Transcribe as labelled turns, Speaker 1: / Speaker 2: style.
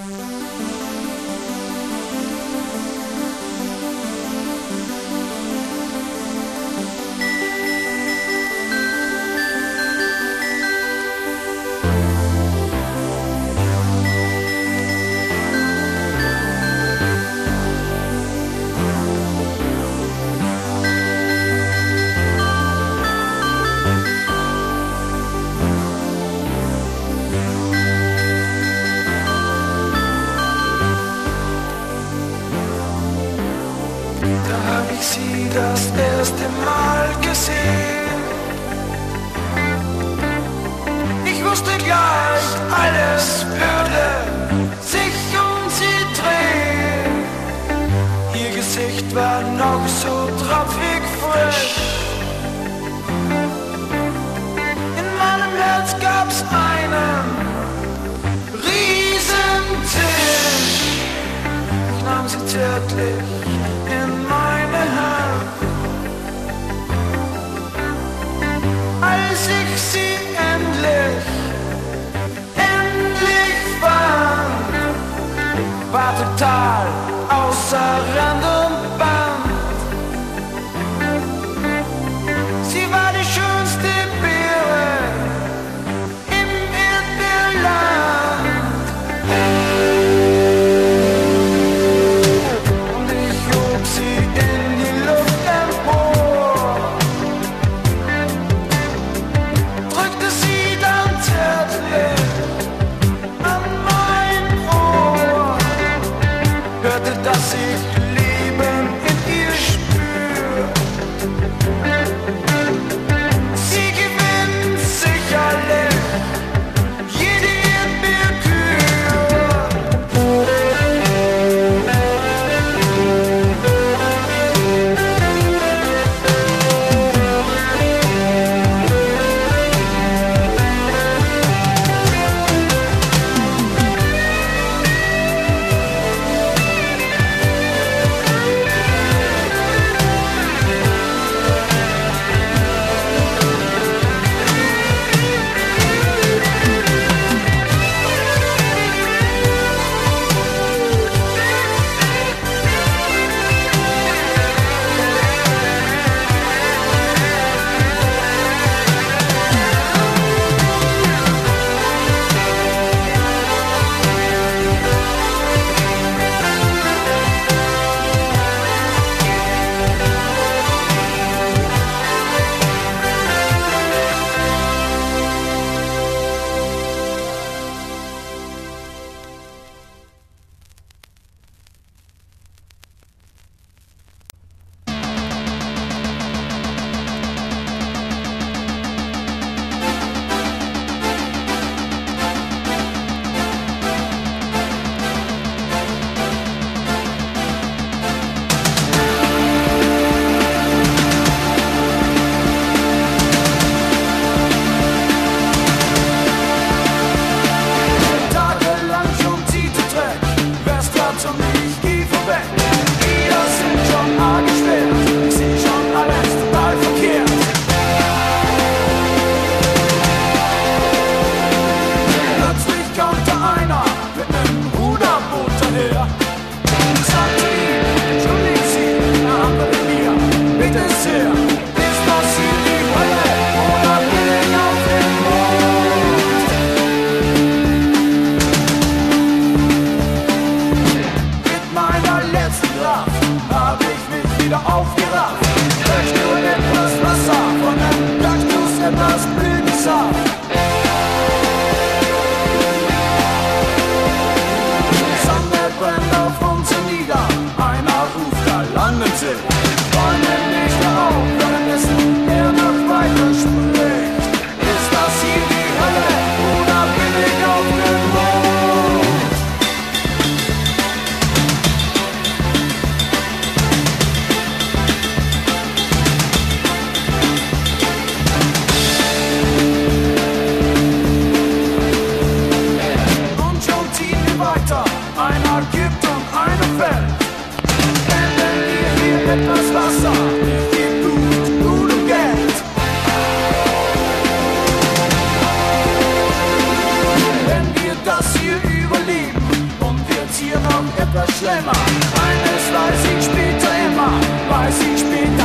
Speaker 1: Da hab ich sie das erste Mal gesehen. Ich wusste gleich, alles würde sich um sie drehen. Ihr Gesicht war noch so tropfig frisch. In meinem Herz gab's einen Riesentisch. Ich nahm sie zärtlich in meine Hand, als ich sie endlich fand, war total außer Rand und Band. Sie war die schönste Beere im Erdbeerland. Und ich hob sie in die Luft empor, drückte sie dann zärtlich an mein Ohr, hörte, dass ich lieb
Speaker 2: hier noch etwas schlimmer. Eines weiß ich später immer, weiß ich später